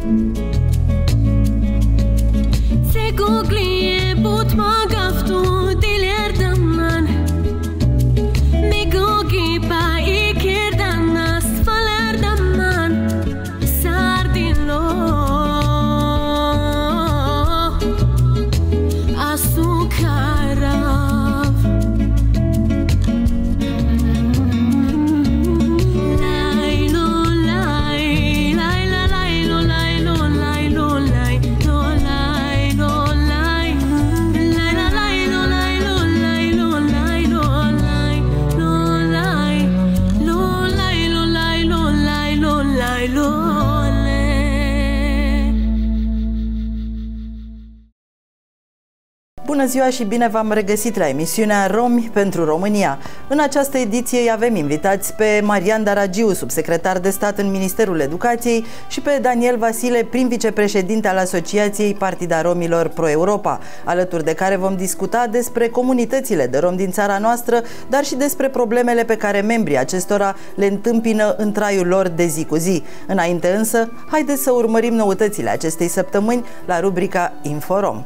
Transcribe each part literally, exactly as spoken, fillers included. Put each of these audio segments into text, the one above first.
Bună ziua și bine v-am regăsit la emisiunea Romi pentru România. În această ediție îi avem invitați pe Marian Daragiu, subsecretar de stat în Ministerul Educației, și pe Daniel Vasile, prim vicepreședinte al Asociației Partida Romilor Pro-Europa, alături de care vom discuta despre comunitățile de romi din țara noastră, dar și despre problemele pe care membrii acestora le întâmpină în traiul lor de zi cu zi. Înainte însă, haideți să urmărim noutățile acestei săptămâni la rubrica Inforom.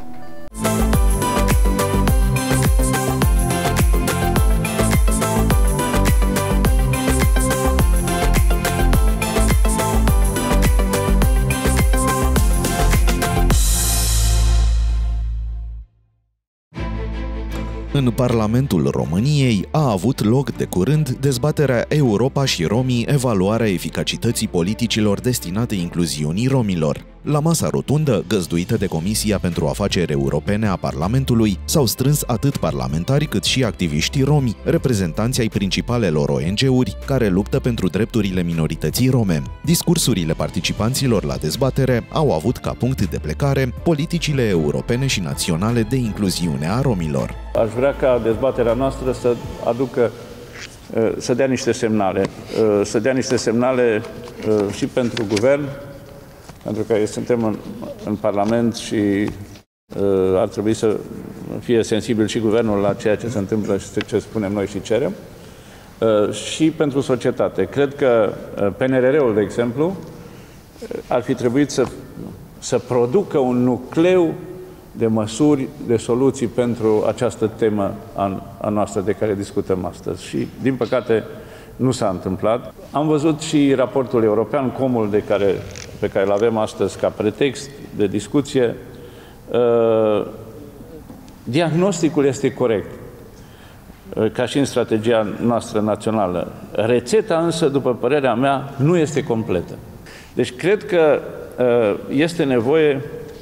În Parlamentul României a avut loc de curând dezbaterea Europa și romii, evaluarea eficacității politicilor destinate incluziunii romilor. La masa rotundă, găzduită de Comisia pentru Afaceri Europene a Parlamentului, s-au strâns atât parlamentari cât și activiștii romi, reprezentanții ai principalelor O N G-uri care luptă pentru drepturile minorității rome. Discursurile participanților la dezbatere au avut ca punct de plecare politicile europene și naționale de incluziune a romilor. Aș vrea ca dezbaterea noastră să aducă, să dea niște semnale, să dea niște semnale și pentru guvern, pentru că suntem în, în Parlament și uh, ar trebui să fie sensibil și guvernul la ceea ce se întâmplă și ce spunem noi și cerem, uh, și pentru societate. Cred că uh, P N R R-ul, de exemplu, uh, ar fi trebuit să, să producă un nucleu de măsuri, de soluții pentru această temă a, a noastră de care discutăm astăzi. Și, din păcate, nu s-a întâmplat. Am văzut și raportul european, comul de care, pe care îl avem astăzi ca pretext de discuție. Uh, diagnosticul este corect, uh, ca și în strategia noastră națională. Rețeta însă, după părerea mea, nu este completă. Deci cred că uh, este nevoie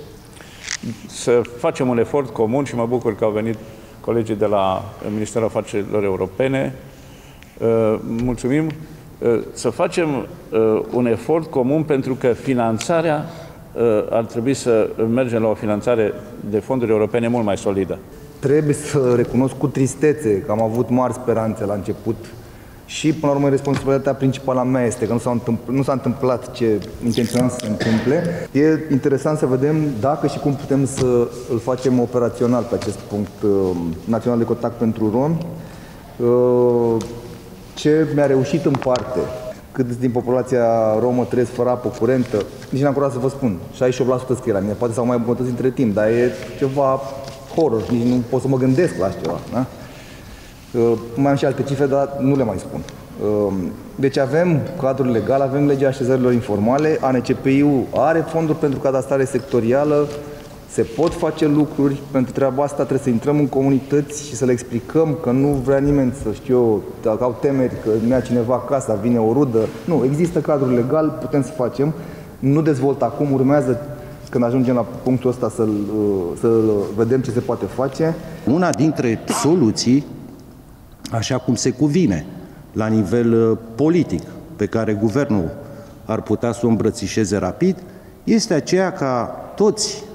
să facem un efort comun și mă bucur că au venit colegii de la Ministerul Afacerilor Europene. Uh, mulțumim, uh, să facem uh, un efort comun, pentru că finanțarea uh, ar trebui să mergem la o finanțare de fonduri europene mult mai solidă. Trebuie să recunosc cu tristețe că am avut mari speranțe la început și, până la urmă, responsabilitatea principală a mea este că nu s-a întâmplat, nu s-a întâmplat ce intenționam să se întâmple. E interesant să vedem dacă și cum putem să îl facem operațional pe acest punct uh, național de contact pentru romi. Uh, Ce mi-a reușit în parte, cât din populația romă trăiesc fără apă curentă, nici n-am curat să vă spun, șaizeci și opt la sută scrie la mine, poate s-au mai îmbunătățit între timp, dar e ceva horror, nici nu pot să mă gândesc la așa ceva. Da? Uh, mai am și alte cifre, dar nu le mai spun. Uh, deci avem cadrul legal, avem legea așezărilor informale, A N C P I-ul are fonduri pentru cadastrare sectorială, se pot face lucruri. Pentru treaba asta trebuie să intrăm în comunități și să le explicăm că nu vrea nimeni să știu eu, dacă au temeri că nu ia cineva casa, vine o rudă. Nu, există cadrul legal, putem să facem. Nu dezvolt acum, urmează când ajungem la punctul ăsta să, să vedem ce se poate face. Una dintre soluții, așa cum se cuvine, la nivel politic, pe care guvernul ar putea să o îmbrățișeze rapid, este aceea ca toți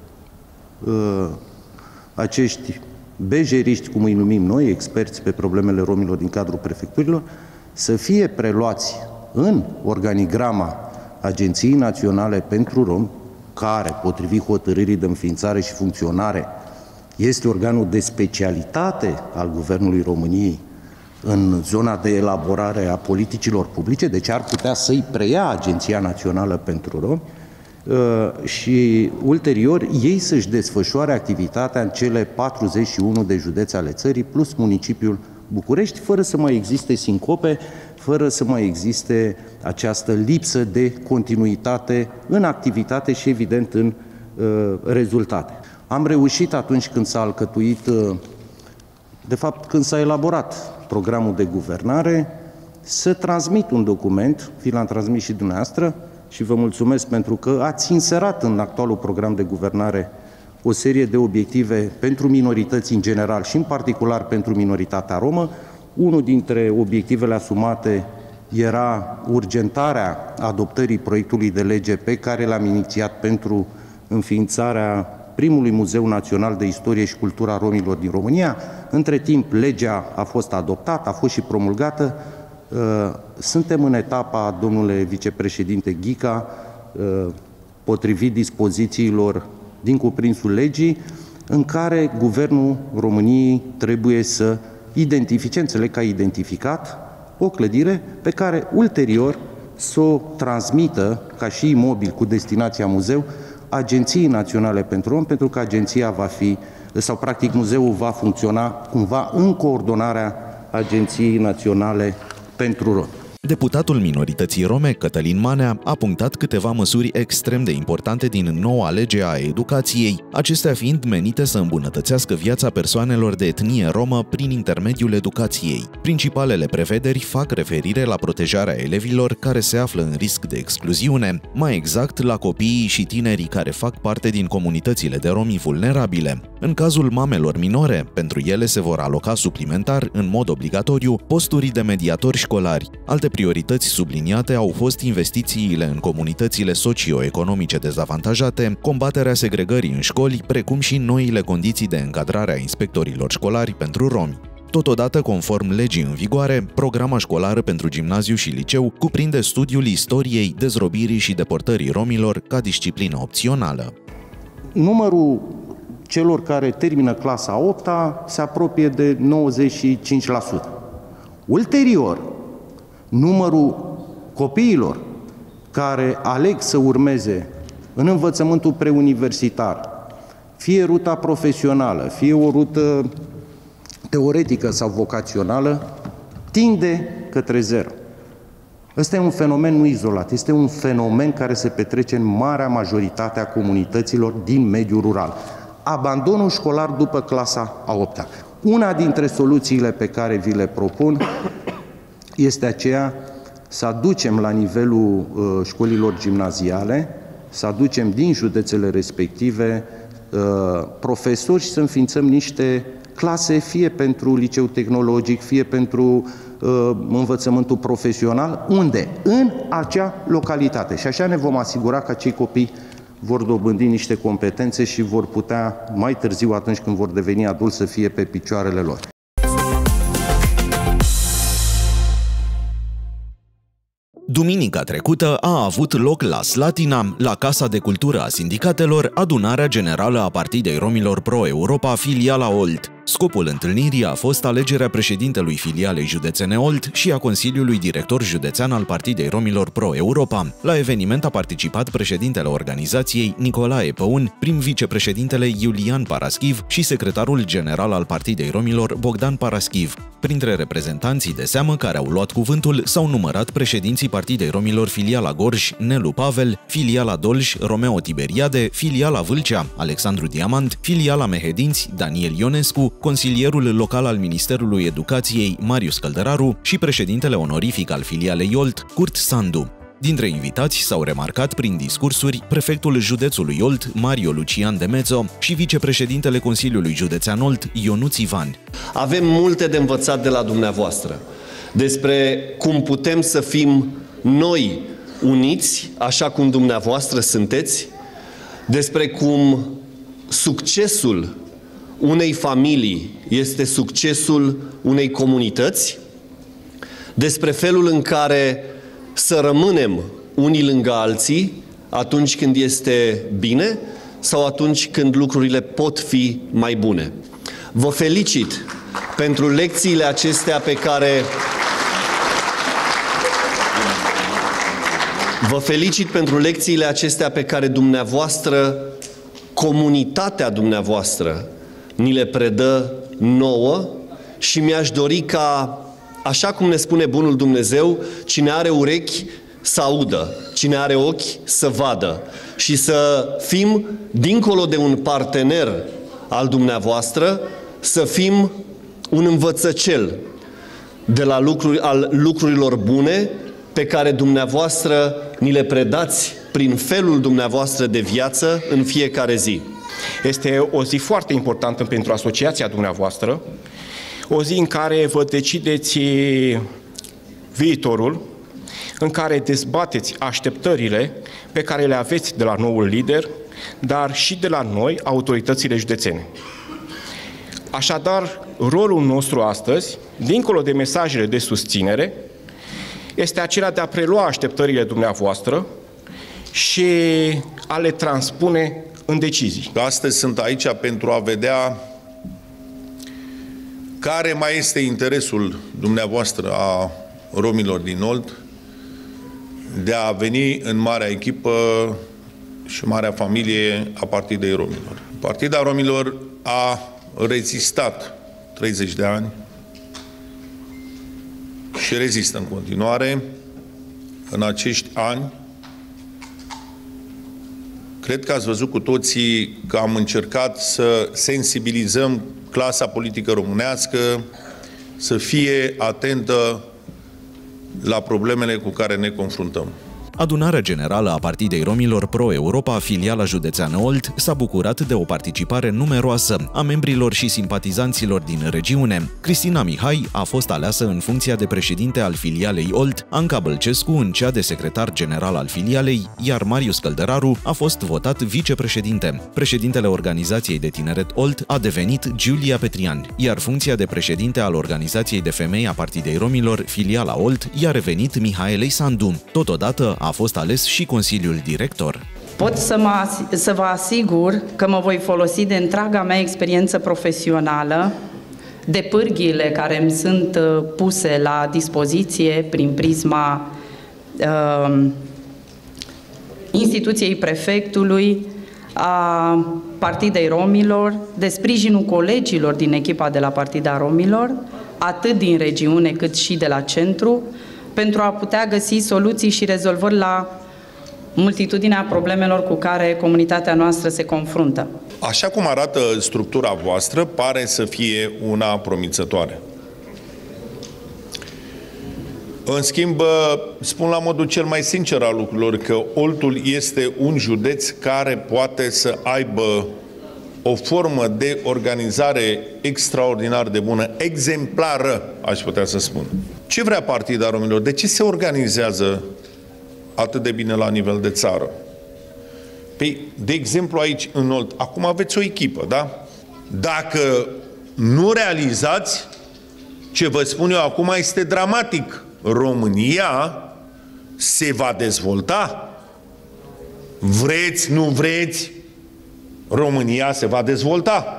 Uh, acești bejeriști, cum îi numim noi, experți pe problemele romilor din cadrul prefecturilor, să fie preluați în organigrama Agenției Naționale pentru Romi, care, potrivit hotărârii de înființare și funcționare, este organul de specialitate al Guvernului României în zona de elaborare a politicilor publice, deci ar putea să-i preia Agenția Națională pentru Romi, și ulterior ei să-și desfășoare activitatea în cele patruzeci și unu de județe ale țării, plus municipiul București, fără să mai existe sincope, fără să mai existe această lipsă de continuitate în activitate și, evident, în uh, rezultate. Am reușit atunci când s-a alcătuit, uh, de fapt, când s-a elaborat programul de guvernare, să transmit un document, vi l-am transmis și dumneavoastră, și vă mulțumesc pentru că ați inserat în actualul program de guvernare o serie de obiective pentru minorități în general și în particular pentru minoritatea romă. Unul dintre obiectivele asumate era urgentarea adoptării proiectului de lege pe care l-am inițiat pentru înființarea primului Muzeu Național de Istorie și Cultura Romilor din România. Între timp, legea a fost adoptată, a fost și promulgată. Suntem în etapa, domnule vicepreședinte Ghica, potrivit dispozițiilor din cuprinsul legii, în care Guvernul României trebuie să identifice, înțeleg că a identificat, o clădire pe care ulterior să o transmită ca și imobil cu destinația muzeu Agenției Naționale pentru Rom, pentru că agenția va fi, sau practic muzeul va funcționa cumva în coordonarea Agenției Naționale pentru Rom. Deputatul minorității rome, Cătălin Manea, a punctat câteva măsuri extrem de importante din noua lege a educației, acestea fiind menite să îmbunătățească viața persoanelor de etnie romă prin intermediul educației. Principalele prevederi fac referire la protejarea elevilor care se află în risc de excluziune, mai exact la copiii și tinerii care fac parte din comunitățile de romi vulnerabile. În cazul mamelor minore, pentru ele se vor aloca suplimentar, în mod obligatoriu, posturi de mediatori școlari. Alte priorități subliniate au fost investițiile în comunitățile socio-economice dezavantajate, combaterea segregării în școli, precum și noile condiții de încadrare a inspectorilor școlari pentru romi. Totodată, conform legii în vigoare, programa școlară pentru gimnaziu și liceu cuprinde studiul istoriei, dezrobirii și deportării romilor ca disciplină opțională. Numărul celor care termină clasa a opta se apropie de nouăzeci și cinci la sută. Ulterior, numărul copiilor care aleg să urmeze în învățământul preuniversitar, fie ruta profesională, fie o rută teoretică sau vocațională, tinde către zero. Ăsta e un fenomen nu izolat, este un fenomen care se petrece în marea majoritate a comunităților din mediul rural. Abandonul școlar după clasa a opta. Una dintre soluțiile pe care vi le propun este aceea să aducem la nivelul uh, școlilor gimnaziale, să aducem din județele respective uh, profesori și să înființăm niște clase, fie pentru liceu tehnologic, fie pentru uh, învățământul profesional, unde? În acea localitate. Și așa ne vom asigura că acei copii vor dobândi niște competențe și vor putea mai târziu, atunci când vor deveni adulți, să fie pe picioarele lor. Duminica trecută a avut loc la Slatina, la Casa de Cultură a Sindicatelor, adunarea generală a Partidei Romilor Pro-Europa, filiala Olt. Scopul întâlnirii a fost alegerea președintelui filialei județene Olt și a Consiliului Director Județean al Partidei Romilor Pro-Europa. La eveniment a participat președintele organizației, Nicolae Păun, prim vicepreședintele Iulian Paraschiv și secretarul general al Partidei Romilor, Bogdan Paraschiv. Printre reprezentanții de seamă care au luat cuvântul s-au numărat președinții Partidei Romilor filiala Gorj, Nelu Pavel, filiala Dolj, Romeo Tiberiade, filiala Vâlcea, Alexandru Diamant, filiala Mehedinți, Daniel Ionescu, consilierul local al Ministerului Educației, Marius Căldăraru, și președintele onorific al filialei Olt, Curt Sandu. Dintre invitați s-au remarcat prin discursuri prefectul județului Olt, Mario Lucian de Mezzo, și vicepreședintele Consiliului Județean Olt, Ionuț Ivan. Avem multe de învățat de la dumneavoastră despre cum putem să fim noi uniți, așa cum dumneavoastră sunteți, despre cum succesul unei familii este succesul unei comunități, despre felul în care să rămânem unii lângă alții atunci când este bine sau atunci când lucrurile pot fi mai bune. Vă felicit pentru lecțiile acestea pe care Vă felicit pentru lecțiile acestea pe care dumneavoastră, comunitatea dumneavoastră, ni le predă nouă și mi-aș dori ca, așa cum ne spune bunul Dumnezeu, cine are urechi să audă, cine are ochi să vadă și să fim, dincolo de un partener al dumneavoastră, să fim un învățăcel de la lucruri, al lucrurilor bune pe care dumneavoastră ni le predați prin felul dumneavoastră de viață în fiecare zi. Este o zi foarte importantă pentru asociația dumneavoastră, o zi în care vă decideți viitorul, în care dezbateți așteptările pe care le aveți de la noul lider, dar și de la noi, autoritățile județene. Așadar, rolul nostru astăzi, dincolo de mesajele de susținere, este acela de a prelua așteptările dumneavoastră și a le transpune în decizii. Astăzi sunt aici pentru a vedea care mai este interesul dumneavoastră a romilor din Olt de a veni în marea echipă și marea familie a Partidei Romilor. Partida Romilor a rezistat treizeci de ani și rezistă în continuare. În acești ani, cred că ați văzut cu toții că am încercat să sensibilizăm clasa politică românească să fie atentă la problemele cu care ne confruntăm. Adunarea Generală a Partidei Romilor Pro-Europa, filiala județeană Olt, s-a bucurat de o participare numeroasă a membrilor și simpatizanților din regiune. Cristina Mihai a fost aleasă în funcția de președinte al filialei Olt, Anca Bălcescu în cea de secretar general al filialei, iar Marius Căldăraru a fost votat vicepreședinte. Președintele Organizației de Tineret Olt a devenit Giulia Petrian, iar funcția de președinte al Organizației de Femei a Partidei Romilor, filiala Olt, i-a revenit Mihaelei Sandu. Totodată a fost ales și Consiliul Director. Pot să, mă, să vă asigur că mă voi folosi de întreaga mea experiență profesională, de pârghiile care îmi sunt puse la dispoziție prin prisma uh, instituției prefectului, a Partidei Romilor, de sprijinul colegilor din echipa de la Partida Romilor, atât din regiune cât și de la centru, pentru a putea găsi soluții și rezolvări la multitudinea problemelor cu care comunitatea noastră se confruntă. Așa cum arată structura voastră, pare să fie una promițătoare. În schimb, spun la modul cel mai sincer al lucrurilor că Oltul este un județ care poate să aibă o formă de organizare extraordinar de bună, exemplară, aș putea să spun. Ce vrea Partida Romilor? De ce se organizează atât de bine la nivel de țară? Păi, de exemplu, aici în Olt, acum aveți o echipă, da? Dacă nu realizați, ce vă spun eu acum este dramatic. România se va dezvolta. Vreți, nu vreți, România se va dezvolta.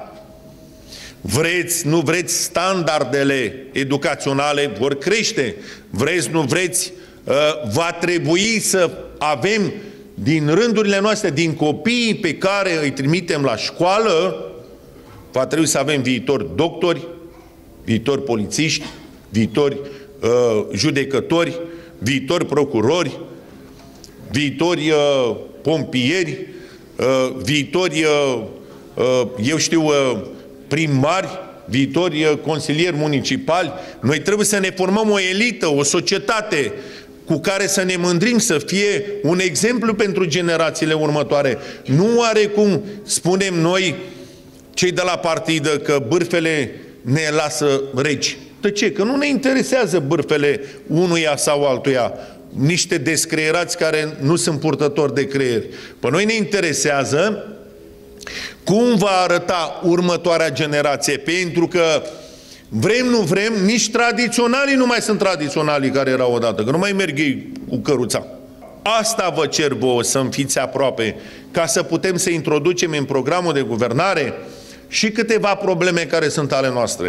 Vreți, nu vreți, standardele educaționale vor crește. Vreți, nu vreți, va trebui să avem din rândurile noastre, din copiii pe care îi trimitem la școală, va trebui să avem viitori doctori, viitori polițiști, viitori uh, judecători, viitori procurori, viitori uh, pompieri, uh, viitori, uh, uh, eu știu, uh, primari, viitori uh, consilieri municipali. Noi trebuie să ne formăm o elită, o societate cu care să ne mândrim, să fie un exemplu pentru generațiile următoare. Nu oarecum spunem noi, cei de la partidă, că bârfele ne lasă regi. De ce? Că nu ne interesează bârfele unuia sau altuia, niște descreierați care nu sunt purtători de creieri. Pe noi ne interesează cum va arăta următoarea generație, pentru că vrem, nu vrem, nici tradiționalii nu mai sunt tradiționalii care erau odată, că nu mai merg ei cu căruța. Asta vă cer vouă, să-mi fiți aproape, ca să putem să introducem în programul de guvernare și câteva probleme care sunt ale noastre.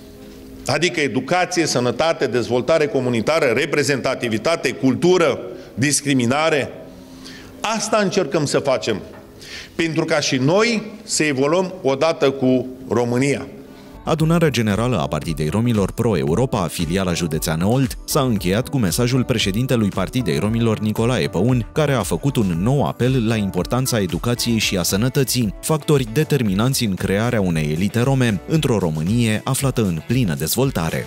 Adică educație, sănătate, dezvoltare comunitară, reprezentativitate, cultură, discriminare? Asta încercăm să facem, pentru ca și noi să evoluăm odată cu România. Adunarea generală a Partidei Romilor Pro-Europa, filiala județeană Olt, s-a încheiat cu mesajul președintelui Partidei Romilor Nicolae Păun, care a făcut un nou apel la importanța educației și a sănătății, factori determinanți în crearea unei elite rome într-o Românie aflată în plină dezvoltare.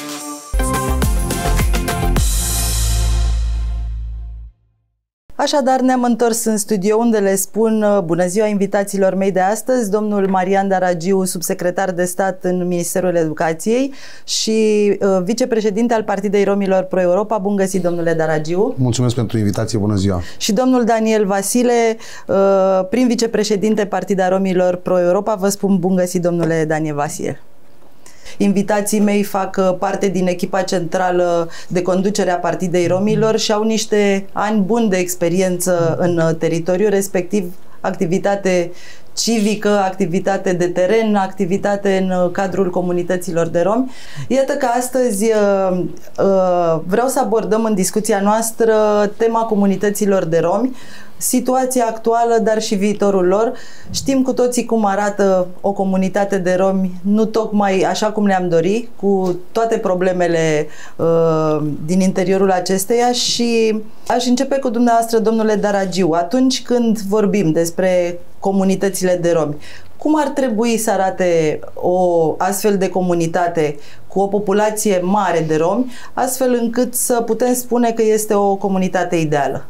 Așadar, ne-am întors în studio unde le spun bună ziua invitațiilor mei de astăzi, domnul Marian Daragiu, subsecretar de stat în Ministerul Educației și uh, vicepreședinte al Partidei Romilor Pro-Europa. Bun găsit, domnule Daragiu! Mulțumesc pentru invitație, bună ziua! Și domnul Daniel Vasile, uh, prim vicepreședinte Partida Romilor Pro-Europa. Vă spun bun găsit, domnule Daniel Vasile! Invitații mei fac parte din echipa centrală de conducere a Partidei Romilor și au niște ani buni de experiență în teritoriu, respectiv activitate civică, activitate de teren, activitate în cadrul comunităților de romi. Iată că astăzi vreau să abordăm în discuția noastră tema comunităților de romi, situația actuală, dar și viitorul lor. Știm cu toții cum arată o comunitate de romi, nu tocmai așa cum le-am dorit, cu toate problemele uh, din interiorul acesteia și aș începe cu dumneavoastră, domnule Daragiu. Atunci când vorbim despre comunitățile de romi, cum ar trebui să arate o astfel de comunitate cu o populație mare de romi, astfel încât să putem spune că este o comunitate ideală?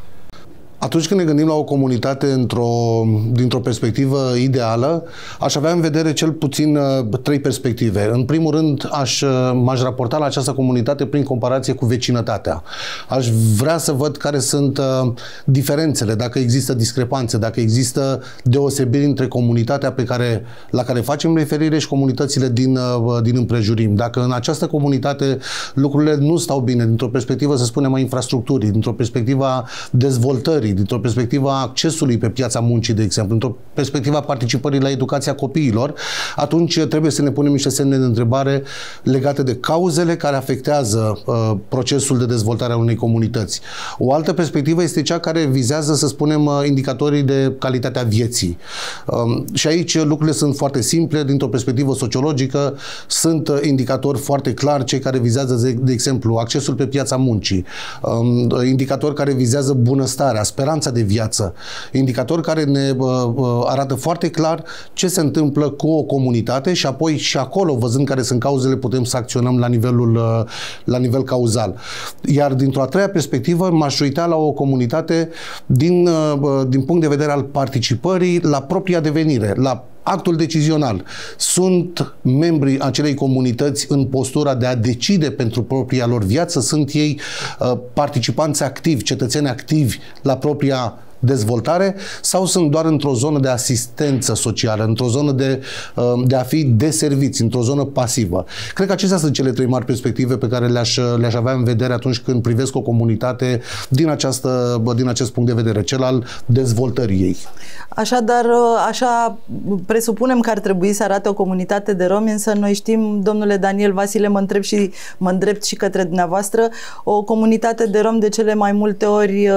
Atunci când ne gândim la o comunitate într-o, dintr-o perspectivă ideală, aș avea în vedere cel puțin uh, trei perspective. În primul rând, aș, uh, m-aș raporta la această comunitate prin comparație cu vecinătatea. Aș vrea să văd care sunt uh, diferențele, dacă există discrepanțe, dacă există deosebiri între comunitatea pe care, la care facem referire și comunitățile din, uh, din împrejurim. Dacă în această comunitate lucrurile nu stau bine, dintr-o perspectivă, să spunem, a infrastructurii, dintr-o perspectivă a dezvoltării, dintr-o perspectivă a accesului pe piața muncii, de exemplu, într-o perspectivă a participării la educația copiilor, atunci trebuie să ne punem niște semne de întrebare legate de cauzele care afectează uh, procesul de dezvoltare a unei comunități. O altă perspectivă este cea care vizează, să spunem, indicatorii de calitatea vieții. Um, și aici lucrurile sunt foarte simple, dintr-o perspectivă sociologică, sunt indicatori foarte clari, cei care vizează, de, de exemplu, accesul pe piața muncii, um, indicatori care vizează bunăstarea, speranța de viață, indicatori care ne uh, arată foarte clar ce se întâmplă cu o comunitate și apoi și acolo, văzând care sunt cauzele, putem să acționăm la nivelul uh, la nivel cauzal. Iar dintr-o a treia perspectivă m-aș uita la o comunitate din, uh, din punct de vedere al participării la propria devenire, la actul decizional. Sunt membrii acelei comunități în postura de a decide pentru propria lor viață? Sunt ei uh, participanți activi, cetățeni activi la propria dezvoltare sau sunt doar într-o zonă de asistență socială, într-o zonă de, de a fi deserviți, într-o zonă pasivă? Cred că acestea sunt cele trei mari perspective pe care le-aș le-aș avea în vedere atunci când privesc o comunitate din, această, din acest punct de vedere, cel al dezvoltării ei. Așadar, așa presupunem că ar trebui să arate o comunitate de romi, însă noi știm, domnule Daniel Vasile, mă întreb și mă îndrept și către dumneavoastră, o comunitate de romi de cele mai multe ori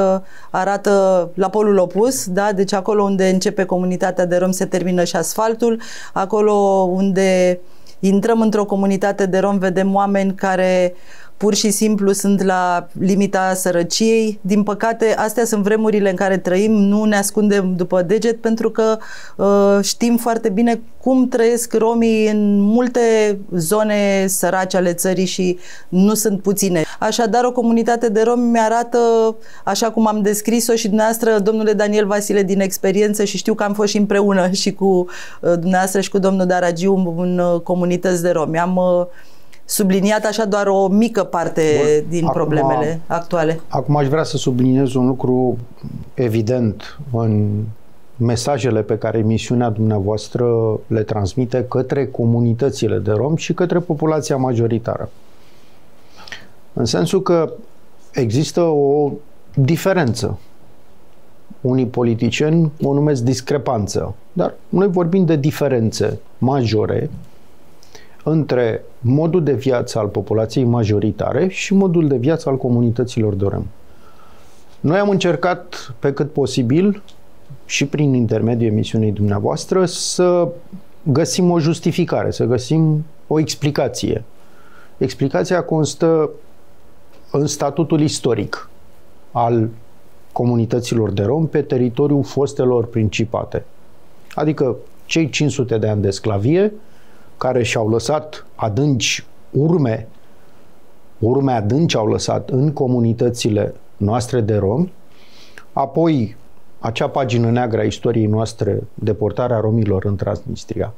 arată la polul opus, da? Deci acolo unde începe comunitatea de romi se termină și asfaltul, acolo unde intrăm într-o comunitate de romi vedem oameni care pur și simplu sunt la limita sărăciei. Din păcate, astea sunt vremurile în care trăim, nu ne ascundem după deget, pentru că uh, știm foarte bine cum trăiesc romii în multe zone sărace ale țării și nu sunt puține. Așadar, o comunitate de romi mi-arată, așa cum am descris-o și dumneavoastră, domnule Daniel Vasile, din experiență, și știu că am fost și împreună și cu uh, dumneavoastră și cu domnul Daragiu în uh, comunități de romi. Am uh, subliniat așa doar o mică parte Bun. din acum, problemele actuale. Acum aș vrea să subliniez un lucru evident în mesajele pe care emisiunea dumneavoastră le transmite către comunitățile de romi și către populația majoritară. În sensul că există o diferență. Unii politicieni o numesc discrepanță, dar noi vorbim de diferențe majore între modul de viață al populației majoritare și modul de viață al comunităților de romi. Noi am încercat pe cât posibil și prin intermediul emisiunii dumneavoastră să găsim o justificare, să găsim o explicație. Explicația constă în statutul istoric al comunităților de romi pe teritoriul fostelor principate. Adică cei cinci sute de ani de sclavie care și-au lăsat adânci urme, urme adânci au lăsat în comunitățile noastre de romi, apoi acea pagină neagră a istoriei noastre, deportarea romilor în Transnistria,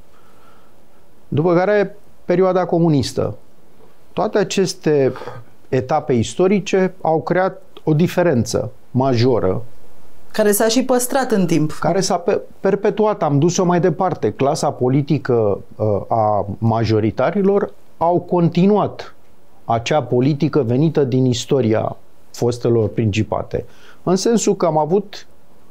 după care perioada comunistă. Toate aceste etape istorice au creat o diferență majoră. Care s-a și păstrat în timp. Care s-a perpetuat, am dus-o mai departe. Clasa politică uh, a majoritarilor au continuat acea politică venită din istoria fostelor principate. În sensul că am avut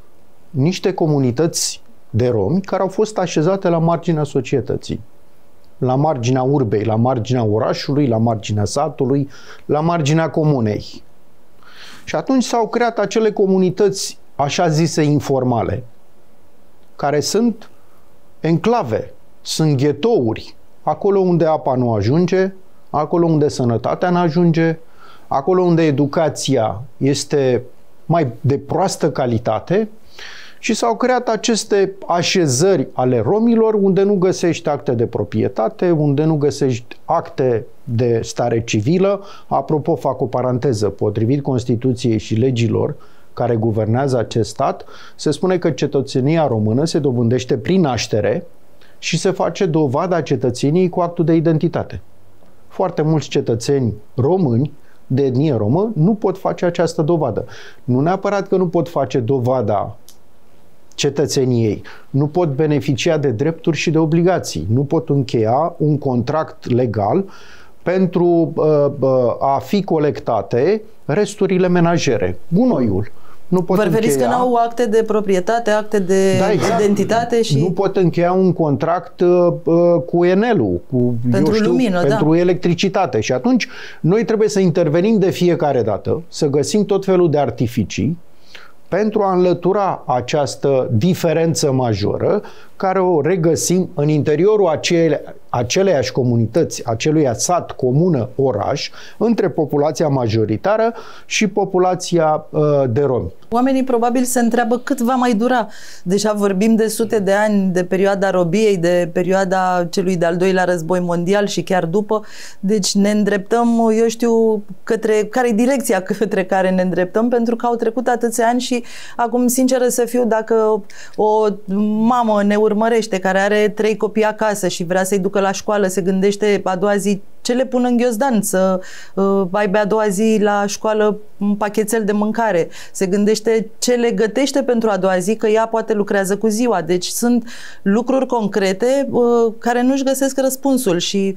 niște comunități de romi care au fost așezate la marginea societății. La marginea urbei, la marginea orașului, la marginea satului, la marginea comunei. Și atunci s-au creat acele comunități așa zise informale, care sunt enclave, sunt ghetouri, acolo unde apa nu ajunge, acolo unde sănătatea nu ajunge, acolo unde educația este mai de proastă calitate, și s-au creat aceste așezări ale romilor unde nu găsești acte de proprietate, unde nu găsești acte de stare civilă. Apropo, fac o paranteză, potrivit Constituției și legilor care guvernează acest stat, se spune că cetățenia română se dobândește prin naștere și se face dovada cetățeniei cu actul de identitate. Foarte mulți cetățeni români de etnie romă nu pot face această dovadă. Nu neapărat că nu pot face dovada cetățeniei, nu pot beneficia de drepturi și de obligații, nu pot încheia un contract legal pentru uh, a fi colectate resturile menajere, gunoiul. Nu pot Vă referiți încheia... că n-au acte de proprietate, acte de da, exact. identitate și... Nu pot încheia un contract uh, cu Enelul, cu, pentru eu știu, lumină, pentru da. electricitate. Și atunci noi trebuie să intervenim de fiecare dată, să găsim tot felul de artificii pentru a înlătura această diferență majoră care o regăsim în interiorul acele, aceleiași comunități, acelui sat, comună, oraș, între populația majoritară și populația uh, de romi. Oamenii probabil se întreabă cât va mai dura. Deja vorbim de sute de ani, de perioada robiei, de perioada celui de-al doilea război mondial și chiar după. Deci ne îndreptăm, eu știu, către care-i direcția către care ne îndreptăm, pentru că au trecut atâția ani și acum, sinceră să fiu, dacă o mamă ne urmărește care are trei copii acasă și vrea să-i ducă la școală, se gândește a doua zi ce le pun în ghiozdan, să uh, aibă a doua zi la școală un pachetel de mâncare, se gândește ce le gătește pentru a doua zi, că ea poate lucrează cu ziua. Deci sunt lucruri concrete uh, care nu-și găsesc răspunsul și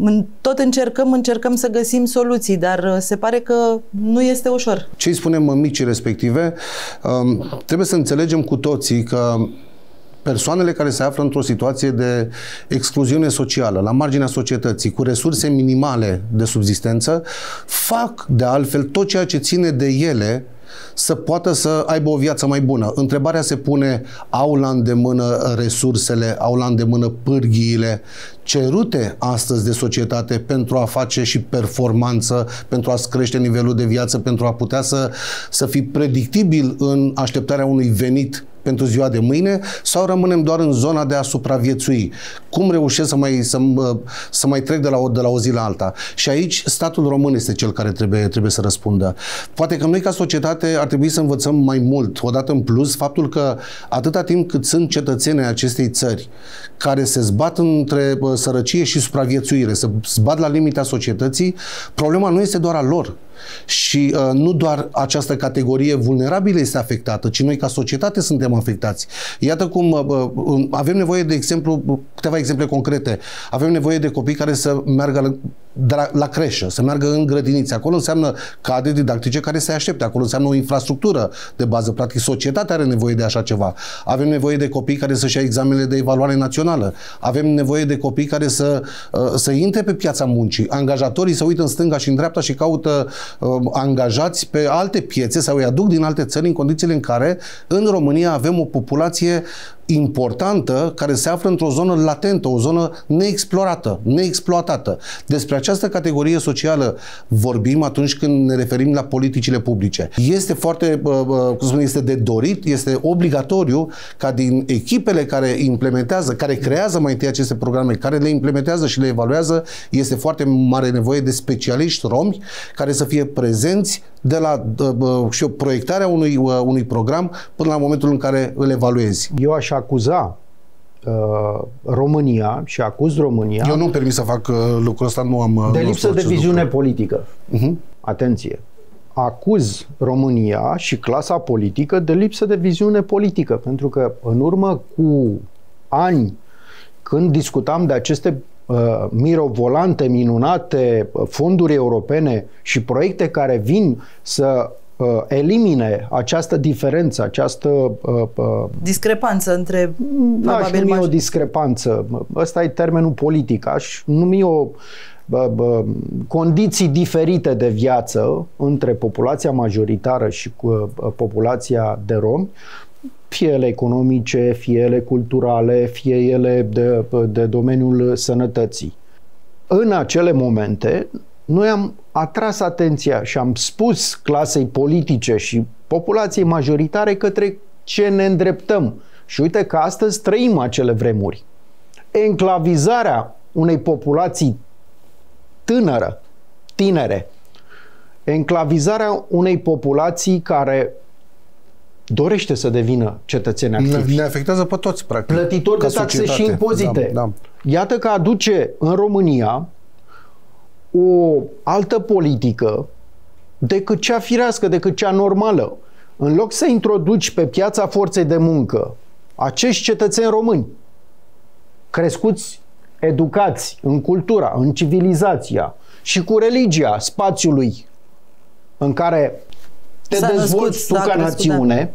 tot încercăm, încercăm să găsim soluții, dar se pare că nu este ușor. Ce îi spunem micii respective? Um, trebuie să înțelegem cu toții că persoanele care se află într-o situație de excluziune socială, la marginea societății, cu resurse minimale de subzistență, fac de altfel tot ceea ce ține de ele să poată să aibă o viață mai bună. Întrebarea se pune, au la îndemână resursele, au la îndemână pârghiile cerute astăzi de societate pentru a face și performanță, pentru a-ți crește nivelul de viață, pentru a putea să, să fii predictibil în așteptarea unui venit pentru ziua de mâine, sau rămânem doar în zona de a supraviețui? Cum reușesc să mai, să, să mai trec de la, o, de la o zi la alta? Și aici statul român este cel care trebuie, trebuie să răspundă. Poate că noi ca societate ar trebui să învățăm mai mult, odată în plus, faptul că atâta timp cât sunt cetățenii acestei țări care se zbat între sărăcie și supraviețuire, se zbat la limita societății, problema nu este doar a lor. Și uh, nu doar această categorie vulnerabilă este afectată, ci noi ca societate suntem afectați. Iată cum uh, uh, avem nevoie de exemplu, câteva exemple concrete. Avem nevoie de copii care să meargă la, de la, la creșă, să meargă în grădinițe. Acolo înseamnă cadre didactice care se aștepte. Acolo înseamnă o infrastructură de bază. Practic, societatea are nevoie de așa ceva. Avem nevoie de copii care să-și ia examenele de evaluare națională. Avem nevoie de copii care să, uh, să intre pe piața muncii. Angajatorii se uită în stânga și în dreapta și caută uh, angajați pe alte piețe sau îi aduc din alte țări în condițiile în care în România avem o populație importantă care se află într-o zonă latentă, o zonă neexplorată, neexploatată. Despre această categorie socială vorbim atunci când ne referim la politicile publice. Este foarte, cum spune, este de dorit, este obligatoriu ca din echipele care implementează, care creează mai întâi aceste programe, care le implementează și le evaluează, este foarte mare nevoie de specialiști romi care să fie prezenți de la și o proiectarea unui, unui program până la momentul în care îl evaluezi. Eu aș acuza uh, România și acuz România... Eu nu-mi permit să fac uh, lucrul ăsta, nu am... De lipsă de viziune lucru. politică. Uh-huh. Atenție! Acuz România și clasa politică de lipsă de viziune politică, pentru că în urmă cu ani, când discutam de aceste uh, mirovolante, minunate fonduri europene și proiecte care vin să uh, elimine această diferență, această uh, uh, discrepanță între... N-aș numi o discrepanță. Ăsta e termenul politic. Aș numi o bă, bă, condiții diferite de viață între populația majoritară și uh, populația de romi, fie ele economice, fie ele culturale, fie ele de, de domeniul sănătății. În acele momente, noi am atras atenția și am spus clasei politice și populației majoritare către ce ne îndreptăm. Și uite că astăzi trăim acele vremuri. Enclavizarea unei populații tânără, tinere, enclavizarea unei populații care dorește să devină cetățeni activi. Ne afectează pe toți, practic. Plătitori de taxe societate. Și impozite. Da, da. Iată că aduce în România o altă politică decât cea firească, decât cea normală. În loc să introduci pe piața forței de muncă acești cetățeni români, crescuți, educați în cultura, în civilizația și cu religia spațiului în care te dezvolți tu ca națiune,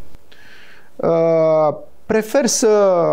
uh, prefer să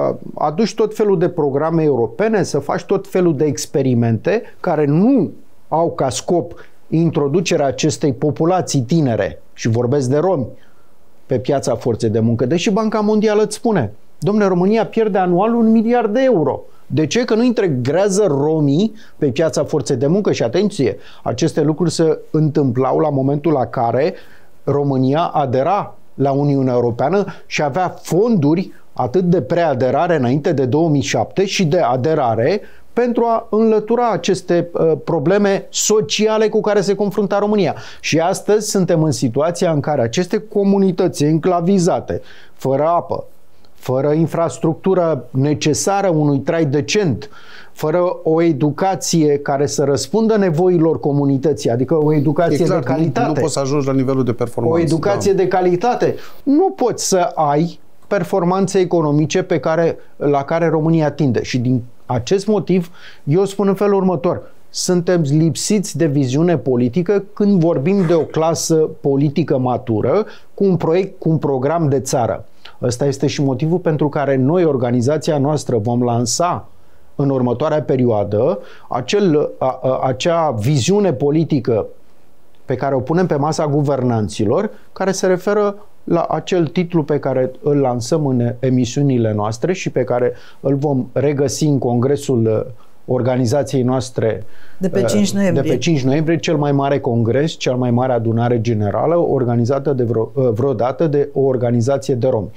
aduci tot felul de programe europene, să faci tot felul de experimente care nu au ca scop introducerea acestei populații tinere, și vorbesc de romi, pe piața forței de muncă. Deși Banca Mondială îți spune, dom'le, România pierde anual un miliard de euro. De ce? Că nu integrează romii pe piața forței de muncă. Și atenție, aceste lucruri se întâmplau la momentul la care România adera la Uniunea Europeană și avea fonduri atât de preaderare înainte de două mii șapte și de aderare pentru a înlătura aceste uh, probleme sociale cu care se confrunta România. Și astăzi suntem în situația în care aceste comunități enclavizate, fără apă, fără infrastructură necesară unui trai decent, fără o educație care să răspundă nevoilor comunității, adică o educație clar, de calitate. Nu, nu poți să ajungi la nivelul de performanță. O educație da. de calitate. Nu poți să ai performanțe economice pe care, la care România tinde. Și din acest motiv, eu spun în felul următor. Suntem lipsiți de viziune politică când vorbim de o clasă politică matură cu un proiect, cu un program de țară. Ăsta este și motivul pentru care noi, organizația noastră, vom lansa în următoarea perioadă acel, a, a, acea viziune politică pe care o punem pe masa guvernanților, care se referă la acel titlu pe care îl lansăm în emisiunile noastre și pe care îl vom regăsi în congresul organizației noastre de pe cinci noiembrie. De pe cinci noiembrie, cel mai mare congres, cea mai mare adunare generală organizată de vreo, vreodată de o organizație de romi.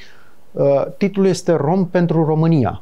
Titlul este Rom pentru România.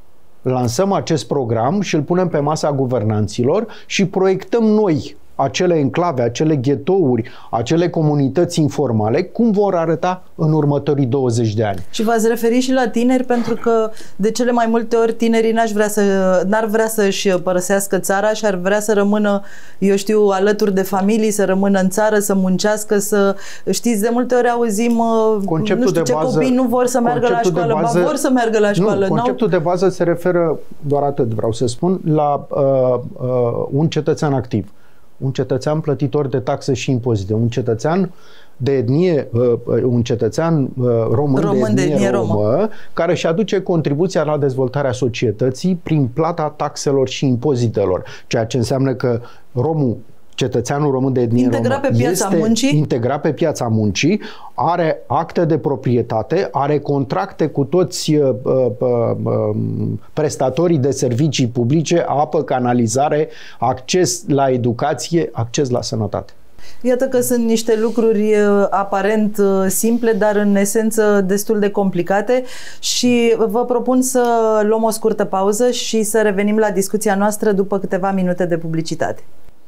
Lansăm acest program și îl punem pe masa guvernanților și proiectăm noi acele enclave, acele ghetouri, acele comunități informale, cum vor arăta în următorii douăzeci de ani. Și v-ați referit și la tineri, pentru că de cele mai multe ori tinerii n-ar vrea, să, n-ar vrea să-și părăsească țara și ar vrea să rămână, eu știu, alături de familii, să rămână în țară, să muncească, să... Știți, de multe ori auzim, conceptul nu știu ce bază, copii nu vor să meargă la școală, bază, ba vor să meargă la școală. Nu, conceptul de bază se referă, doar atât vreau să spun, la uh, uh, un cetățean activ. Un cetățean plătitor de taxe și impozite, un cetățean de etnie, un cetățean român, român de etnie, de etnie romă, romă, care își aduce contribuția la dezvoltarea societății prin plata taxelor și impozitelor, ceea ce înseamnă că romul cetățeanul român de etnie Integrat română pe piața este muncii? integrat pe piața muncii, are acte de proprietate, are contracte cu toți uh, uh, uh, prestatorii de servicii publice, apă, canalizare, acces la educație, acces la sănătate. Iată că sunt niște lucruri aparent simple, dar în esență destul de complicate și vă propun să luăm o scurtă pauză și să revenim la discuția noastră după câteva minute de publicitate.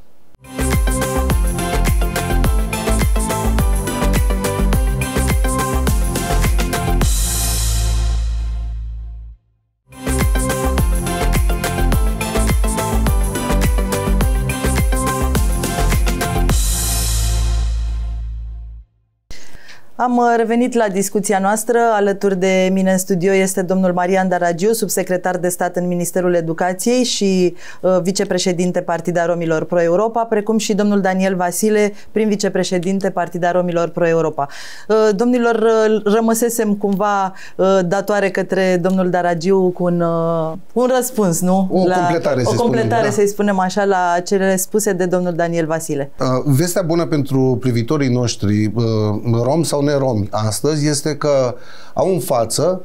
Am revenit la discuția noastră. Alături de mine în studio este domnul Marian Daragiu, subsecretar de stat în Ministerul Educației și uh, vicepreședinte Partida Romilor Pro-Europa, precum și domnul Daniel Vasile, prim vicepreședinte Partida Romilor Pro-Europa. Uh, domnilor, uh, rămăsesem cumva uh, datoare către domnul Daragiu cu un, uh, un răspuns, nu? O la, completare, o completare da. să-i spunem așa, la cele spuse de domnul Daniel Vasile. Uh, vestea bună pentru privitorii noștri uh, rom sau neromi astăzi este că au în față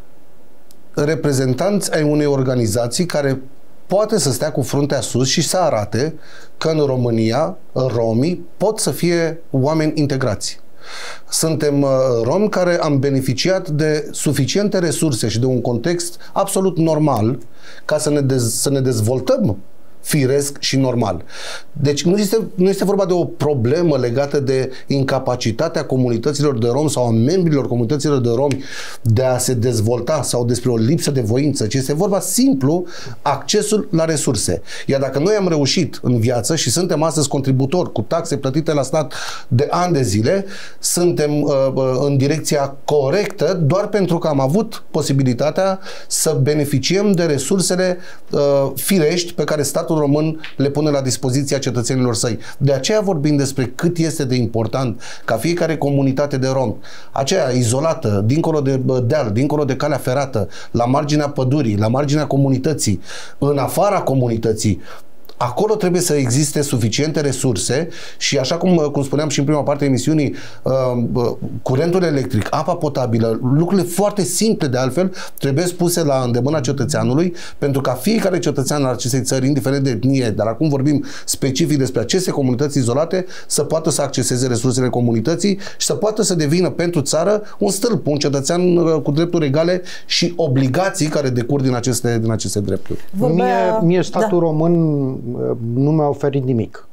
reprezentanți ai unei organizații care poate să stea cu fruntea sus și să arate că în România romii pot să fie oameni integrați. Suntem uh, romi care am beneficiat de suficiente resurse și de un context absolut normal ca să ne, dez, să ne dezvoltăm firesc și normal. Deci nu este, nu este vorba de o problemă legată de incapacitatea comunităților de romi sau a membrilor comunităților de romi de a se dezvolta sau despre o lipsă de voință, ci este vorba simplu accesul la resurse. Iar dacă noi am reușit în viață și suntem astăzi contributori cu taxe plătite la stat de ani de zile, suntem uh, în direcția corectă doar pentru că am avut posibilitatea să beneficiem de resursele uh, firești pe care statul român le pune la dispoziția cetățenilor săi. De aceea vorbim despre cât este de important ca fiecare comunitate de romi, aceea izolată, dincolo de deal, dincolo de calea ferată, la marginea pădurii, la marginea comunității, în afara comunității, acolo trebuie să existe suficiente resurse și așa cum, cum spuneam și în prima parte a emisiunii, uh, curentul electric, apa potabilă, lucrurile foarte simple de altfel trebuie puse la îndemâna cetățeanului pentru ca fiecare cetățean al acestei țări, indiferent de etnie, dar acum vorbim specific despre aceste comunități izolate, să poată să acceseze resursele comunității și să poată să devină pentru țară un stâlp, un cetățean uh, cu drepturi egale și obligații care decurg din aceste, din aceste drepturi. Mie, mie statul da. român nu mi-a oferit nimic.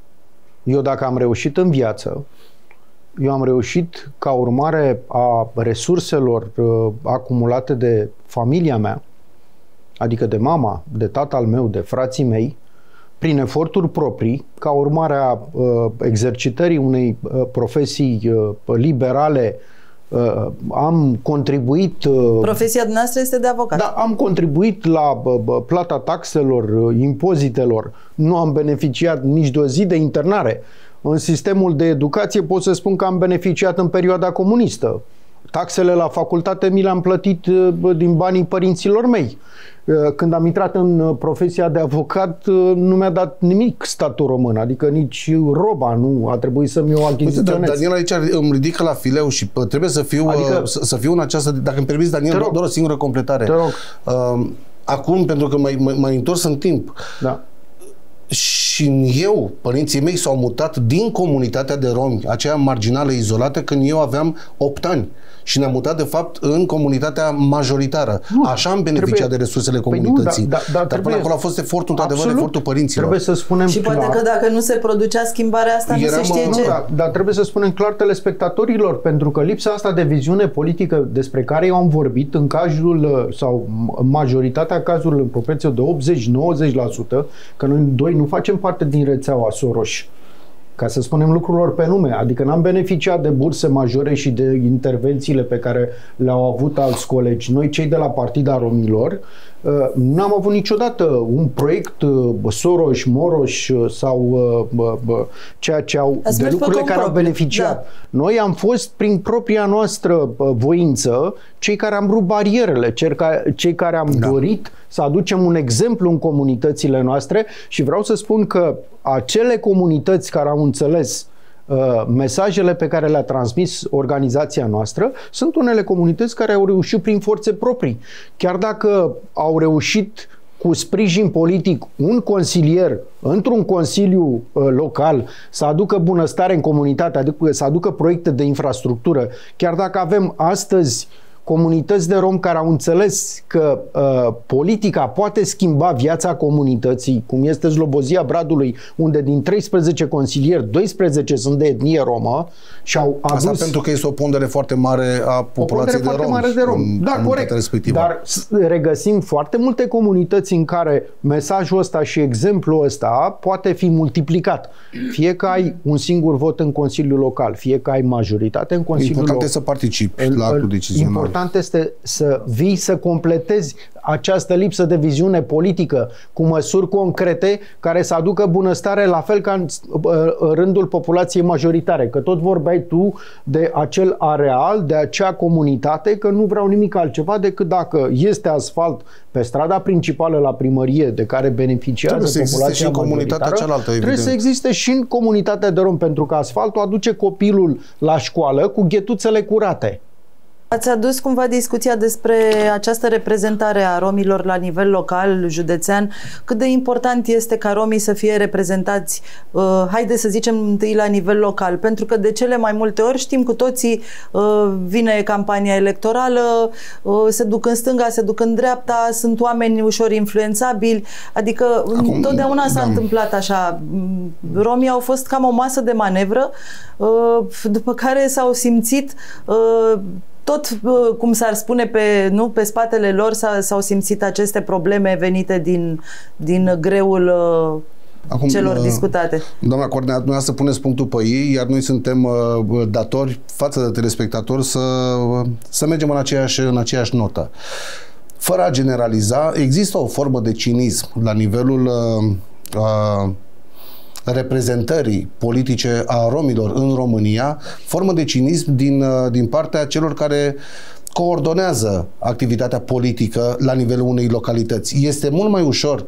Eu dacă am reușit în viață, eu am reușit ca urmare a resurselor uh, acumulate de familia mea, adică de mama, de tatăl meu, de frații mei, prin eforturi proprii, ca urmare a uh, exercitării unei uh, profesii uh, liberale. Uh, am contribuit... Uh, Profesia dumneavoastră este de avocat. Da, am contribuit la uh, plata taxelor, uh, impozitelor. Nu am beneficiat nici de o zi de internare. În sistemul de educație pot să spun că am beneficiat în perioada comunistă. Taxele la facultate mi le-am plătit uh, din banii părinților mei. Când am intrat în profesia de avocat, nu mi-a dat nimic statul român, adică nici roba nu a trebuit să mi-o achiziționez. Daniel aici îmi ridică la fileu și trebuie să fiu, adică, să, să fiu în această... Dacă îmi permiți, Daniel, doar o singură completare. Te rog. Acum, pentru că m-ai întors în timp, da. Și eu, părinții mei s-au mutat din comunitatea de romi, aceea marginală, izolată, când eu aveam opt ani. Și ne-am mutat, de fapt, în comunitatea majoritară. Nu, Așa am beneficiat trebuie... de resursele comunității. Păi nu, da, da, da, Dar trebuie... până acolo a fost efortul, într-adevăr, efortul părinților. Trebuie să spunem și clar. poate că dacă nu se producea schimbarea asta, Eram, nu se știe nu, ce. Da, dar trebuie să spunem clar telespectatorilor, pentru că lipsa asta de viziune politică despre care eu am vorbit, în cazul, sau majoritatea cazurilor, în proporție de optzeci la nouăzeci la sută, că noi doi nu facem parte din rețeaua Soros, ca să spunem lucrurilor pe nume, adică n-am beneficiat de burse majore și de intervențiile pe care le-au avut alți colegi. Noi, cei de la Partida Romilor, n-am avut niciodată un proiect Soros, Moros sau ceea ce au, Ați de lucrurile care au beneficiat. Da. Noi am fost prin propria noastră voință cei care am rupt barierele, cei care am da. dorit să aducem un exemplu în comunitățile noastre și vreau să spun că acele comunități care au înțeles uh, mesajele pe care le-a transmis organizația noastră sunt unele comunități care au reușit prin forțe proprii. Chiar dacă au reușit cu sprijin politic un consilier într-un consiliu uh, local să aducă bunăstare în comunitate, adică să aducă proiecte de infrastructură, chiar dacă avem astăzi comunități de romi care au înțeles că uh, politica poate schimba viața comunității, cum este Slobozia Bradului, unde din treisprezece consilieri, doisprezece sunt de etnie romă și au adus... Asta pentru că este o pondere foarte mare a populației de romi. Mare de romi. Da, corect. Respectivă. Dar regăsim foarte multe comunități în care mesajul ăsta și exemplul ăsta poate fi multiplicat. Fie că ai un singur vot în Consiliul Local, fie că ai majoritate în Consiliul Local. Important este să participi la actul decizional. Important este să vii să completezi această lipsă de viziune politică cu măsuri concrete care să aducă bunăstare, la fel ca în rândul populației majoritare. Că tot vorbeai tu de acel areal, de acea comunitate, că nu vreau nimic altceva decât dacă este asfalt pe strada principală la primărie de care beneficiază trebuie populația majoritară, cealaltă, trebuie evident. să existe și în comunitatea de romi, pentru că asfaltul aduce copilul la școală cu ghetuțele curate. Ați adus cumva discuția despre această reprezentare a romilor la nivel local, județean. Cât de important este ca romii să fie reprezentați, uh, haide să zicem întâi la nivel local, pentru că de cele mai multe ori știm cu toții, uh, vine campania electorală, uh, se duc în stânga, se duc în dreapta, sunt oameni ușor influențabili, adică Acum, întotdeauna s-a da. întâmplat așa. Romii au fost cam o masă de manevră, uh, după care s-au simțit uh, tot, cum s-ar spune, pe, nu, pe spatele lor s-au simțit aceste probleme venite din, din greul Acum, celor discutate. Doamna Cornea, dumneavoastră puneți punctul pe ei, iar noi suntem uh, datori față de telespectatori să, să mergem în aceeași, în aceeași notă. Fără a generaliza, există o formă de cinism la nivelul uh, uh, reprezentării politice a romilor în România, formă de cinism din, din partea celor care coordonează activitatea politică la nivelul unei localități. Este mult mai ușor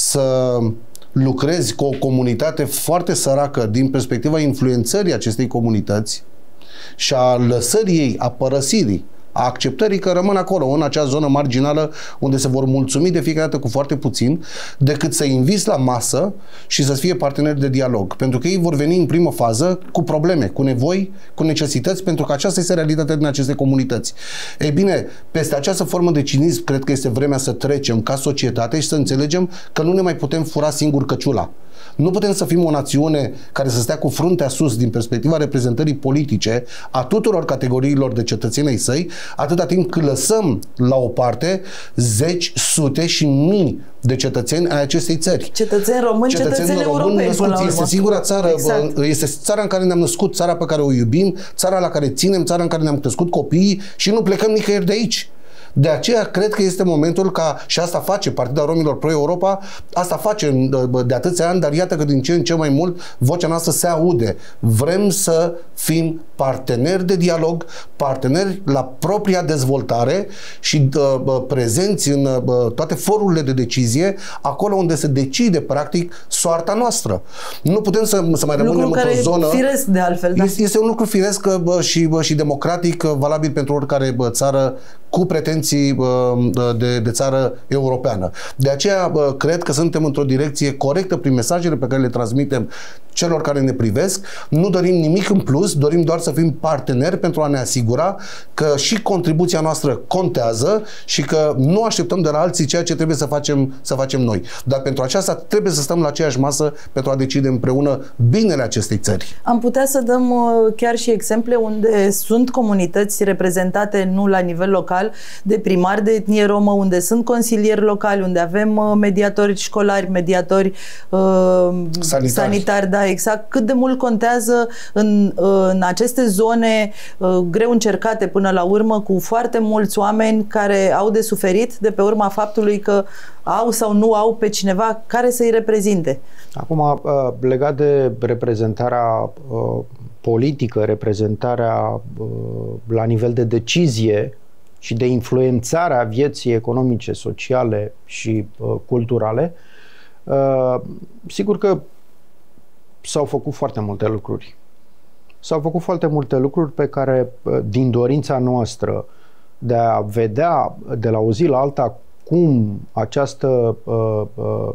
să lucrezi cu o comunitate foarte săracă din perspectiva influențării acestei comunități și a lăsării ei, a părăsirii, a acceptării că rămân acolo, în acea zonă marginală unde se vor mulțumi de fiecare dată cu foarte puțin, decât să inviți la masă și să fie parteneri de dialog. Pentru că ei vor veni în primă fază cu probleme, cu nevoi, cu necesități, pentru că aceasta este realitatea din aceste comunități. Ei bine, peste această formă de cinism, cred că este vremea să trecem ca societate și să înțelegem că nu ne mai putem fura singur căciula. Nu putem să fim o națiune care să stea cu fruntea sus din perspectiva reprezentării politice a tuturor categoriilor de cetățeni ai săi, atâta timp cât lăsăm la o parte zeci, sute și mii de cetățeni ai acestei țări. Cetățeni români, cetățeni, cetățeni europeni. Născuți. Este singura țară, exact. Este țara în care ne-am născut, țara pe care o iubim, țara la care ținem, țara în care ne-am crescut copiii și nu plecăm nicăieri de aici. De aceea cred că este momentul ca, și asta face Partida Romilor Pro-Europa, asta face de atâția ani, dar iată că din ce în ce mai mult vocea noastră se aude. Vrem să fim parteneri de dialog, parteneri la propria dezvoltare și uh, prezenți în uh, toate forurile de decizie, acolo unde se decide practic soarta noastră. Nu putem să, să mai rămânem într-o zonă... Firesc de altfel, da? Este, este un lucru firesc uh, și, uh, și democratic, uh, valabil pentru oricare uh, țară cu pretenții de, de țară europeană. De aceea cred că suntem într-o direcție corectă prin mesajele pe care le transmitem celor care ne privesc. Nu dorim nimic în plus, dorim doar să fim parteneri pentru a ne asigura că și contribuția noastră contează și că nu așteptăm de la alții ceea ce trebuie să facem, să facem noi. Dar pentru aceasta trebuie să stăm la aceeași masă pentru a decide împreună binele acestei țări. Am putea să dăm chiar și exemple unde sunt comunități reprezentate nu la nivel local, de primari de etnie romă, unde sunt consilieri locali, unde avem mediatori școlari, mediatori uh, sanitari. sanitari, da, exact. Cât de mult contează în, în aceste zone uh, greu încercate până la urmă, cu foarte mulți oameni care au de suferit de pe urma faptului că au sau nu au pe cineva care să-i reprezinte. Acum, uh, legat de reprezentarea uh, politică, reprezentarea uh, la nivel de decizie și de influențarea vieții economice, sociale și uh, culturale, uh, sigur că s-au făcut foarte multe lucruri. S-au făcut foarte multe lucruri pe care, uh, din dorința noastră de a vedea de la o zi la alta cum această uh, uh,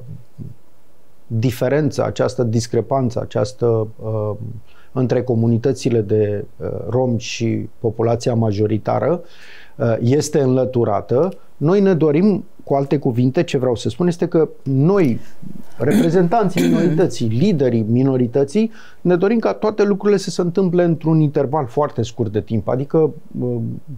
diferență, această discrepanță, această uh, între comunitățile de uh, romi și populația majoritară uh, este înlăturată. Noi ne dorim, cu alte cuvinte, ce vreau să spun este că noi, reprezentanții minorității, liderii minorității, ne dorim ca toate lucrurile să se întâmple într-un interval foarte scurt de timp, adică uh,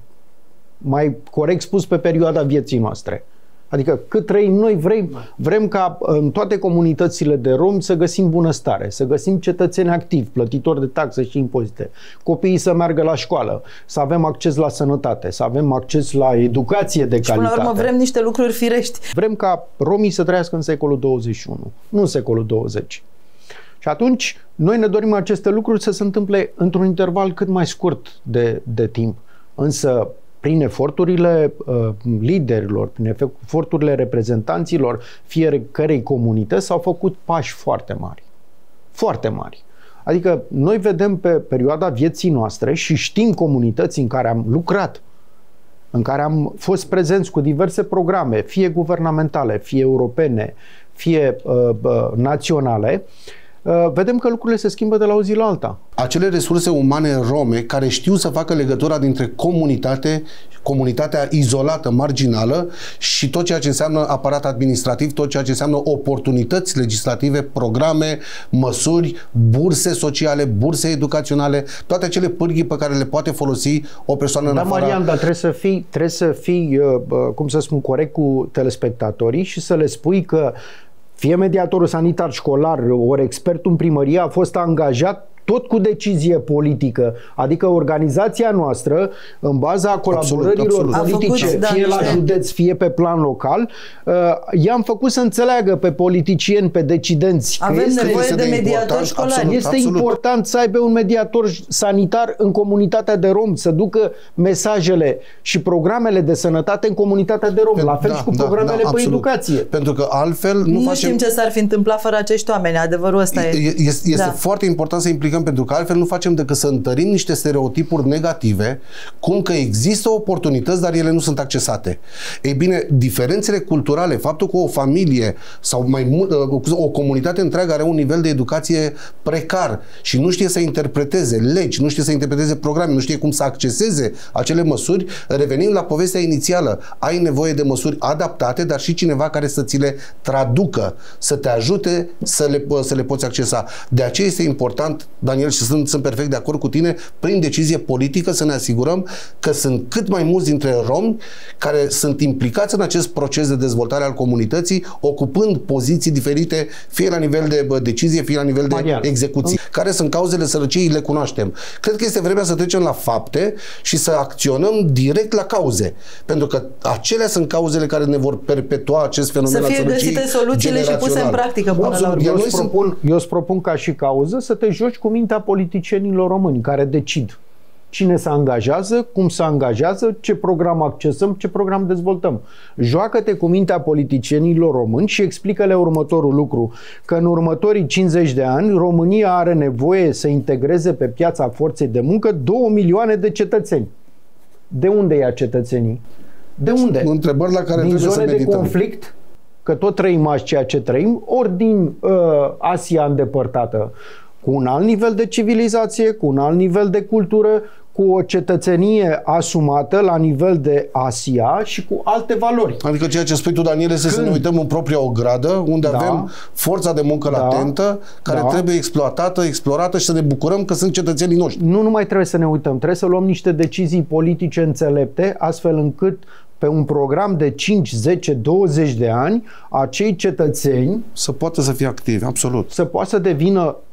mai corect spus pe perioada vieții noastre. Adică cât trăim noi, vrem, vrem ca în toate comunitățile de romi să găsim bunăstare, să găsim cetățeni activi, plătitori de taxe și impozite, copiii să meargă la școală, să avem acces la sănătate, să avem acces la educație de și calitate. Și până la urmă vrem niște lucruri firești. Vrem ca romii să trăiască în secolul douăzeci și unu, nu în secolul douăzeci. Și atunci noi ne dorim aceste lucruri să se întâmple într-un interval cât mai scurt de, de timp. Însă prin eforturile uh, liderilor, prin eforturile reprezentanților fiecărei comunități s-au făcut pași foarte mari. Foarte mari. Adică noi vedem pe perioada vieții noastre și știm comunități în care am lucrat, în care am fost prezenți cu diverse programe, fie guvernamentale, fie europene, fie uh, uh, naționale, uh, vedem că lucrurile se schimbă de la o zi la alta. Acele resurse umane rome care știu să facă legătura dintre comunitate, comunitatea izolată, marginală și tot ceea ce înseamnă aparat administrativ, tot ceea ce înseamnă oportunități legislative, programe, măsuri, burse sociale, burse educaționale, toate acele pârghii pe care le poate folosi o persoană în da, afara... Marian, dar trebuie să fii, trebuie să fii cum să spun, corect cu telespectatorii și să le spui că fie mediatorul sanitar școlar, ori expertul în primărie a fost angajat tot cu decizie politică, adică organizația noastră, în baza colaborărilor absolut, absolut. politice, făcut, fie da, la județ, fie pe plan local, uh, i-am făcut să înțeleagă pe politicieni, pe decidenți. Avem nevoie de, de mediatori școlari. Este absolut. important să aibă un mediator sanitar în comunitatea de rom, să ducă mesajele și programele de sănătate în comunitatea de rom, la fel da, și cu da, programele da, pe educație. Pentru că altfel nu, nu facem... știm ce s-ar fi întâmplat fără acești oameni, adevărul ăsta e. Este, este da. foarte important să implicăm, pentru că altfel nu facem decât să întărim niște stereotipuri negative, cum că există oportunități, dar ele nu sunt accesate. Ei bine, diferențele culturale, faptul că o familie sau mai mult, o comunitate întreagă are un nivel de educație precar și nu știe să interpreteze legi, nu știe să interpreteze programe, nu știe cum să acceseze acele măsuri, revenim la povestea inițială. Ai nevoie de măsuri adaptate, dar și cineva care să ți le traducă, să te ajute să le, să le poți accesa. De aceea este important, Daniel, și sunt, sunt perfect de acord cu tine, prin decizie politică să ne asigurăm că sunt cât mai mulți dintre romi care sunt implicați în acest proces de dezvoltare al comunității, ocupând poziții diferite, fie la nivel de decizie, fie la nivel de Marian. execuție. Care sunt cauzele sărăciei, le cunoaștem. Cred că este vremea să trecem la fapte și să acționăm direct la cauze. Pentru că acelea sunt cauzele care ne vor perpetua acest fenomen al sărăciei generațional. Să fie găsite soluțiile și puse în practică. Până la eu, îți propun, eu îți propun ca și cauză să te joci cu mintea politicienilor români care decid cine se angajează, cum se angajează, ce program accesăm, ce program dezvoltăm. Joacă-te cu mintea politicienilor români și explică-le următorul lucru, că în următorii cincizeci de ani România are nevoie să integreze pe piața forței de muncă două milioane de cetățeni. De unde ia cetățenii? De unde? Întrebări la care din trebuie zone să medităm. de conflict, că tot trăim azi ceea ce trăim, ori din uh, Asia îndepărtată, cu un alt nivel de civilizație, cu un alt nivel de cultură, cu o cetățenie asumată la nivel de Asia și cu alte valori. Adică ceea ce spui tu, Daniel, este Când? să ne uităm în propria ogradă, unde da. avem forța de muncă da. latentă, care da. trebuie exploatată, explorată și să ne bucurăm că sunt cetățenii noștri. Nu numai trebuie să ne uităm, trebuie să luăm niște decizii politice înțelepte, astfel încât pe un program de cinci, zece, douăzeci de ani, acei cetățeni să poată să fie activi, absolut. Să poată să devină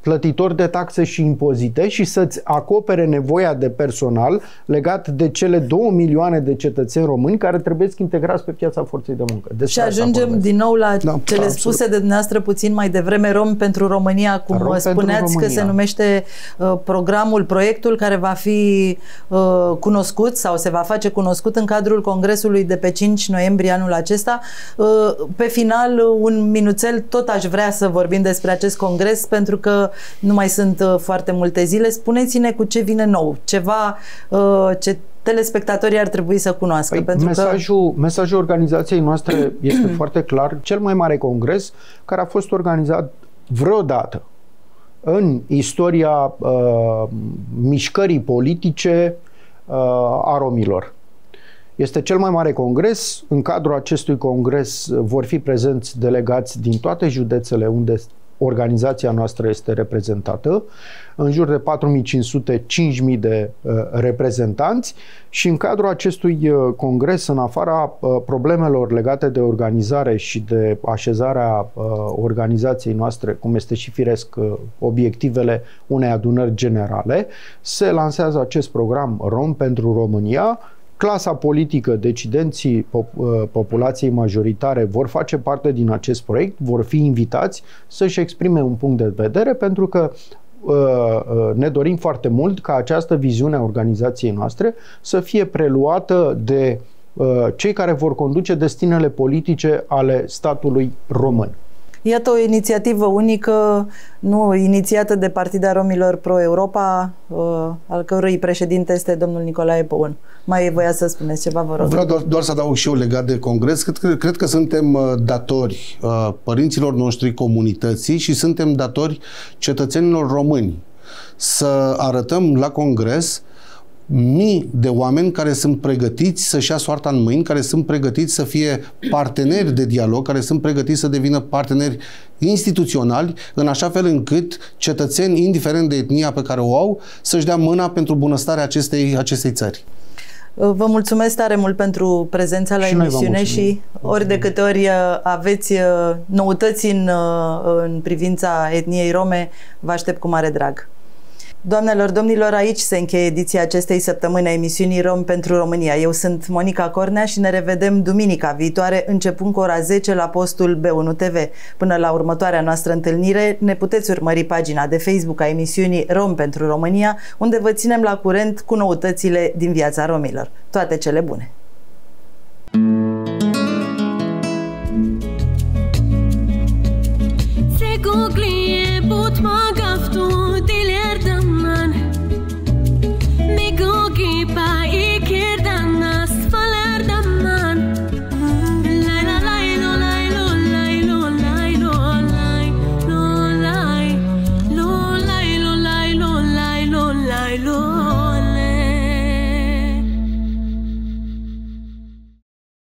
plătitor de taxe și impozite și să-ți acopere nevoia de personal legat de cele două milioane de cetățeni români care trebuie să integrați pe piața forței de muncă. Despre și ajungem din nou la da, cele absolut. spuse de dumneavoastră puțin mai devreme, Rom pentru România, cum Rom spuneați România. Că se numește uh, programul, proiectul care va fi uh, cunoscut sau se va face cunoscut în cadrul Congresului de pe cinci noiembrie anul acesta. Uh, pe final, un minuțel, tot aș vrea să vorbim despre acest congres, pentru că nu mai sunt uh, foarte multe zile. Spuneți-ne cu ce vine nou, ceva uh, ce telespectatorii ar trebui să cunoască. Păi, pentru mesajul, că... mesajul organizației noastre este foarte clar. Cel mai mare congres care a fost organizat vreodată în istoria uh, mișcării politice uh, a romilor. Este cel mai mare congres. În cadrul acestui congres vor fi prezenți delegați din toate județele unde organizația noastră este reprezentată, în jur de patru mii cinci sute - cinci mii de uh, reprezentanți, și în cadrul acestui uh, congres, în afara uh, problemelor legate de organizare și de așezarea uh, organizației noastre, cum este și firesc uh, obiectivele unei adunări generale, se lansează acest program Rom pentru România. Clasa politică, decidenții populației majoritare vor face parte din acest proiect, vor fi invitați să-și exprime un punct de vedere, pentru că ne dorim foarte mult ca această viziune a organizației noastre să fie preluată de cei care vor conduce destinele politice ale statului român. Iată o inițiativă unică, nu inițiată de Partida Romilor Pro-Europa, uh, al cărui președinte este domnul Nicolae Păun. Mai voia să spuneți ceva, vă rog. Vreau doar, doar să adaug și eu legat de congres. Cred că, cred că suntem datori uh, părinților noștri, comunității, și suntem datori cetățenilor români să arătăm la congres mii de oameni care sunt pregătiți să-și ia soarta în mâini, care sunt pregătiți să fie parteneri de dialog, care sunt pregătiți să devină parteneri instituționali, în așa fel încât cetățeni, indiferent de etnia pe care o au, să-și dea mâna pentru bunăstarea acestei, acestei țări. Vă mulțumesc tare mult pentru prezența la și emisiune și ori de câte ori aveți noutăți în, în privința etniei rome, vă aștept cu mare drag. Doamnelor, domnilor, aici se încheie ediția acestei săptămâni a emisiunii Rom pentru România. Eu sunt Monica Cornea și ne revedem duminica viitoare, începând cu ora zece la postul B unu T V. Până la următoarea noastră întâlnire, ne puteți urmări pagina de Facebook a emisiunii Rom pentru România, unde vă ținem la curent cu noutățile din viața romilor. Toate cele bune!